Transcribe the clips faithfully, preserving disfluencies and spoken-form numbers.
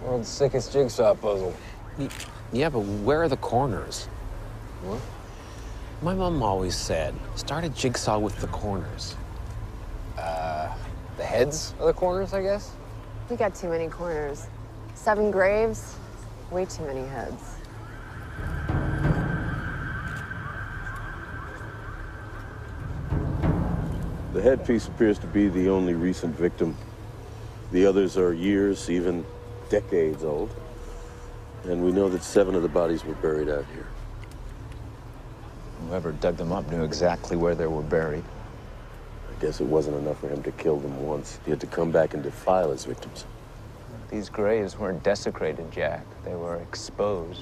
World's sickest jigsaw puzzle. Yeah, but where are the corners? What? My mom always said, start a jigsaw with the corners. Uh, the heads are the corners, I guess? We got too many corners. Seven graves, way too many heads. The headpiece appears to be the only recent victim. The others are years, even decades old. And we know that seven of the bodies were buried out here. Whoever dug them up knew exactly where they were buried. I guess it wasn't enough for him to kill them once. He had to come back and defile his victims. These graves weren't desecrated, Jack. They were exposed.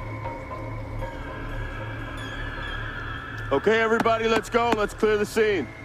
Okay, everybody, let's go. Let's clear the scene.